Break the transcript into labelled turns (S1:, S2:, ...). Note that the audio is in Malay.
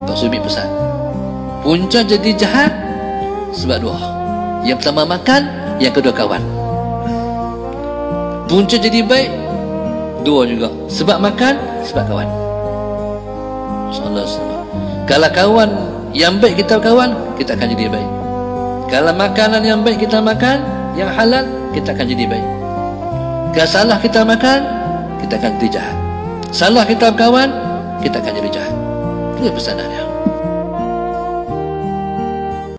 S1: Pak Sumi pesan, punca jadi jahat sebab dua. Yang pertama makan, yang kedua kawan. Punca jadi baik dua juga, sebab makan, sebab kawan. InsyaAllah. Kalau kawan yang baik kita kawan, kita akan jadi baik. Kalau makanan yang baik kita makan, yang halal, kita akan jadi baik. Kalau salah kita makan, kita akan jadi jahat. Salah kita kawan, kita akan jadi jahat. Itu pesanannya.